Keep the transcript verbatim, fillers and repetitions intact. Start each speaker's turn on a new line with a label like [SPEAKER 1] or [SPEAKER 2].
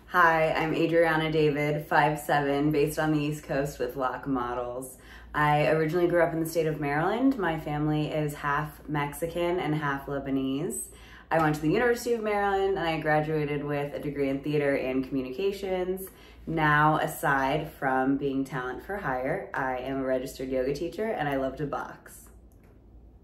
[SPEAKER 1] Hi, I'm Adrianna David, five seven, based on the East Coast with Locke models. I originally grew up in the state of Maryland. My family is half Mexican and half Lebanese. I went to the University of Maryland and I graduated with a degree in theater and communications. Now, aside from being talent for hire, I am a registered yoga teacher and I love to box.